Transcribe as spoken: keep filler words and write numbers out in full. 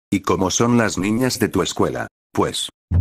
¿Y cómo son las niñas de tu escuela? Pues.